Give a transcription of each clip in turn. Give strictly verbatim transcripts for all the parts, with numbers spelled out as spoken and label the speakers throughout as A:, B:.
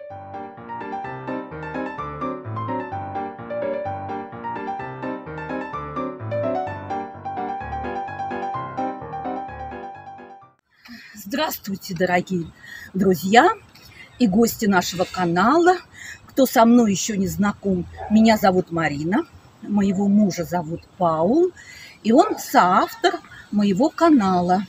A: Здравствуйте, дорогие друзья и гости нашего канала. Кто со мной еще не знаком, меня зовут Марина, моего мужа зовут Паул, и он соавтор моего канала.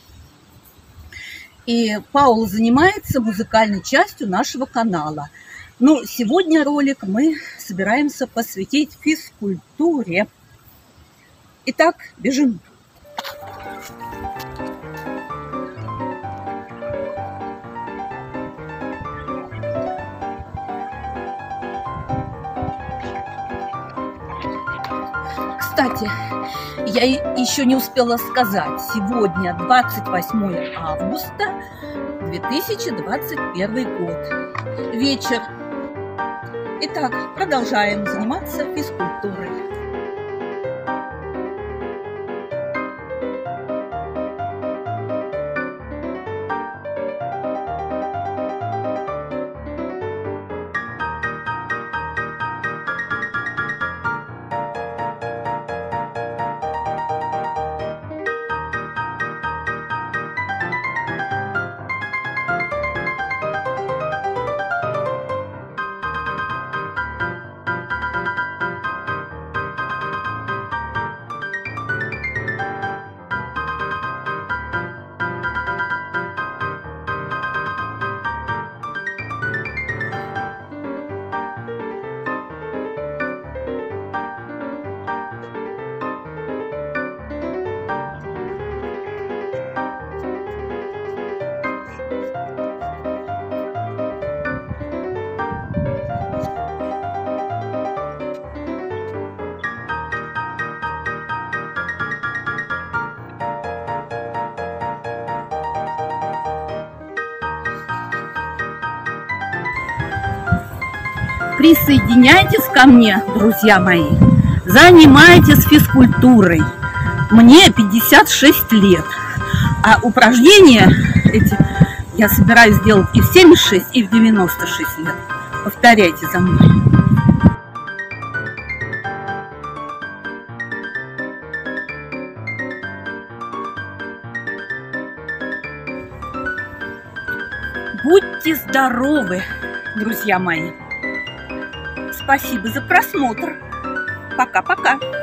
A: И Паул занимается музыкальной частью нашего канала. Но сегодня ролик мы собираемся посвятить физкультуре. Итак, бежим. Кстати, я еще не успела сказать, сегодня двадцать восьмое августа две тысячи двадцать первый год, вечер. Итак, продолжаем заниматься физкультурой. Присоединяйтесь ко мне, друзья мои, занимайтесь физкультурой. Мне пятьдесят шесть лет, а упражнения эти я собираюсь делать и в семьдесят шесть, и в девяносто шесть лет. Повторяйте за мной. Будьте здоровы, друзья мои. Спасибо за просмотр. Пока-пока.